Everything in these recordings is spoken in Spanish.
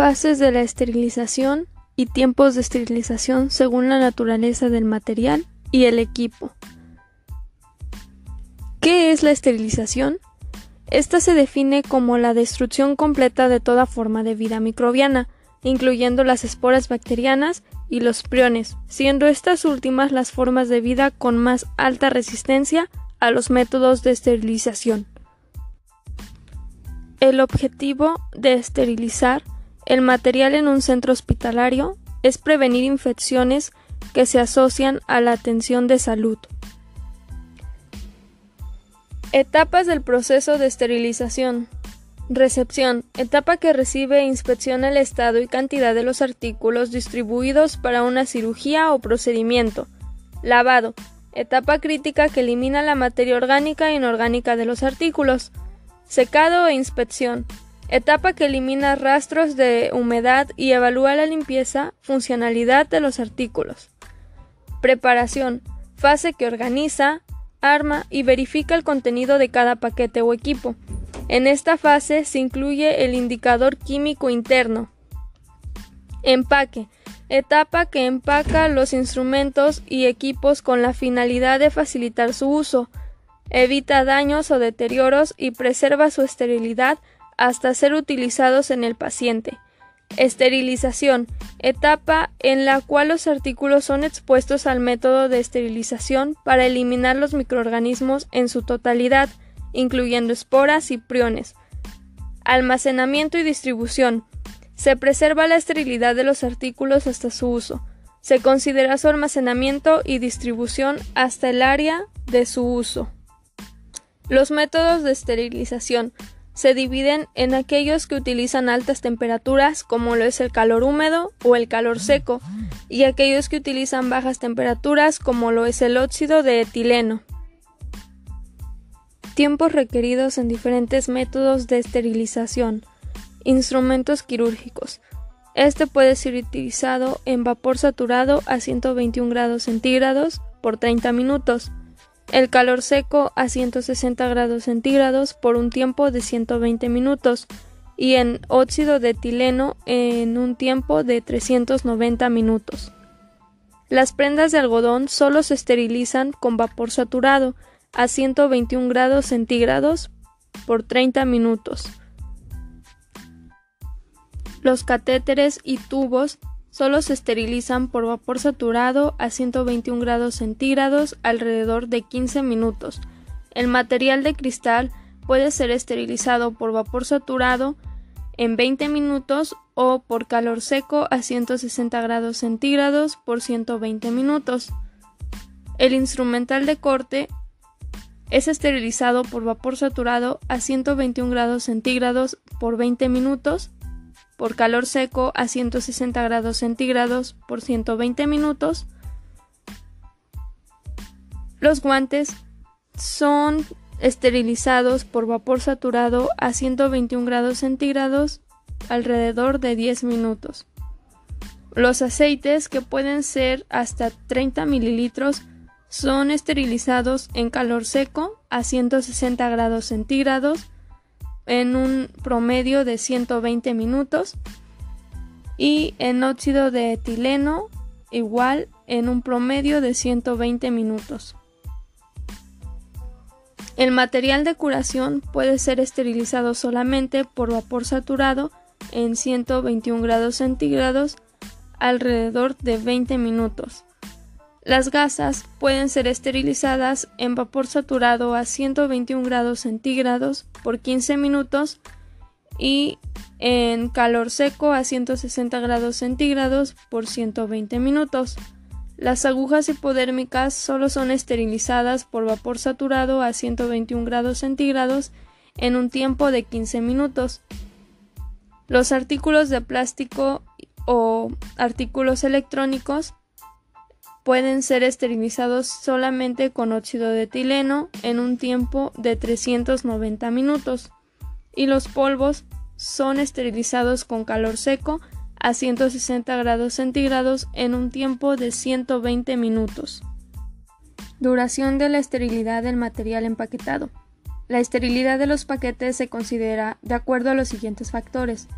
Fases de la esterilización y tiempos de esterilización según la naturaleza del material y el equipo. ¿Qué es la esterilización? Esta se define como la destrucción completa de toda forma de vida microbiana, incluyendo las esporas bacterianas y los priones, siendo estas últimas las formas de vida con más alta resistencia a los métodos de esterilización. El objetivo de esterilizar el material en un centro hospitalario es prevenir infecciones que se asocian a la atención de salud. Etapas del proceso de esterilización. Recepción. Etapa que recibe e inspecciona el estado y cantidad de los artículos distribuidos para una cirugía o procedimiento. Lavado. Etapa crítica que elimina la materia orgánica e inorgánica de los artículos. Secado e inspección. Etapa que elimina rastros de humedad y evalúa la limpieza, funcionalidad de los artículos. Preparación. Fase que organiza, arma y verifica el contenido de cada paquete o equipo. En esta fase se incluye el indicador químico interno. Empaque. Etapa que empaca los instrumentos y equipos con la finalidad de facilitar su uso, evita daños o deterioros y preserva su esterilidad hasta ser utilizados en el paciente. Esterilización. Etapa en la cual los artículos son expuestos al método de esterilización para eliminar los microorganismos en su totalidad, incluyendo esporas y priones. Almacenamiento y distribución. Se preserva la esterilidad de los artículos hasta su uso. Se considera su almacenamiento y distribución hasta el área de su uso. Los métodos de esterilización se dividen en aquellos que utilizan altas temperaturas, como lo es el calor húmedo o el calor seco, y aquellos que utilizan bajas temperaturas, como lo es el óxido de etileno. Tiempos requeridos en diferentes métodos de esterilización. Instrumentos quirúrgicos. Este puede ser utilizado en vapor saturado a 121 grados centígrados por 30 minutos. El calor seco a 160 grados centígrados por un tiempo de 120 minutos y en óxido de etileno en un tiempo de 390 minutos. Las prendas de algodón solo se esterilizan con vapor saturado a 121 grados centígrados por 30 minutos. Los catéteres y tubos solo se esterilizan por vapor saturado a 121 grados centígrados alrededor de 15 minutos. El material de cristal puede ser esterilizado por vapor saturado en 20 minutos o por calor seco a 160 grados centígrados por 120 minutos. El instrumental de corte es esterilizado por vapor saturado a 121 grados centígrados por 20 minutos, por calor seco a 160 grados centígrados por 120 minutos. Los guantes son esterilizados por vapor saturado a 121 grados centígrados alrededor de 10 minutos. Los aceites, que pueden ser hasta 30 mililitros, son esterilizados en calor seco a 160 grados centígrados en un promedio de 120 minutos y en óxido de etileno igual en un promedio de 120 minutos. El material de curación puede ser esterilizado solamente por vapor saturado en 121 grados centígrados alrededor de 20 minutos. Las gasas pueden ser esterilizadas en vapor saturado a 121 grados centígrados por 15 minutos y en calor seco a 160 grados centígrados por 120 minutos. Las agujas hipodérmicas solo son esterilizadas por vapor saturado a 121 grados centígrados en un tiempo de 15 minutos. Los artículos de plástico o artículos electrónicos pueden ser esterilizados solamente con óxido de etileno en un tiempo de 390 minutos y los polvos son esterilizados con calor seco a 160 grados centígrados en un tiempo de 120 minutos. Duración de la esterilidad del material empaquetado. La esterilidad de los paquetes se considera de acuerdo a los siguientes factores: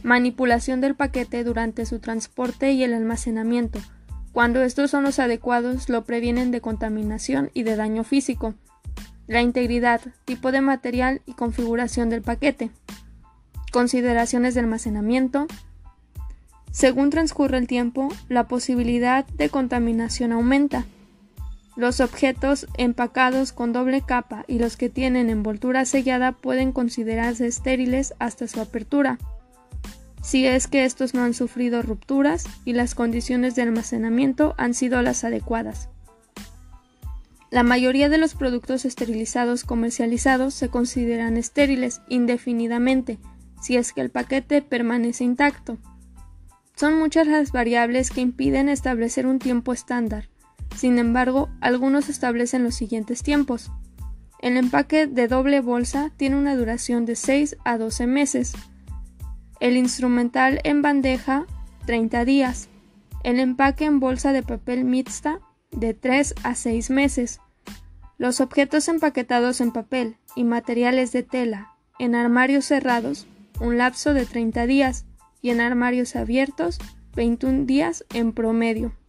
Manipulación del paquete durante su transporte y el almacenamiento. Cuando estos son los adecuados, lo previenen de contaminación y de daño físico. La integridad, tipo de material y configuración del paquete. Consideraciones de almacenamiento. Según transcurre el tiempo, la posibilidad de contaminación aumenta. Los objetos empacados con doble capa y los que tienen envoltura sellada pueden considerarse estériles hasta su apertura, si es que estos no han sufrido rupturas y las condiciones de almacenamiento han sido las adecuadas. La mayoría de los productos esterilizados comercializados se consideran estériles indefinidamente, si es que el paquete permanece intacto. Son muchas las variables que impiden establecer un tiempo estándar. Sin embargo, algunos establecen los siguientes tiempos. El empaque de doble bolsa tiene una duración de 6 a 12 meses. El instrumental en bandeja, 30 días. El empaque en bolsa de papel mixta, de 3 a 6 meses. Los objetos empaquetados en papel y materiales de tela en armarios cerrados, un lapso de 30 días, y en armarios abiertos, 21 días en promedio.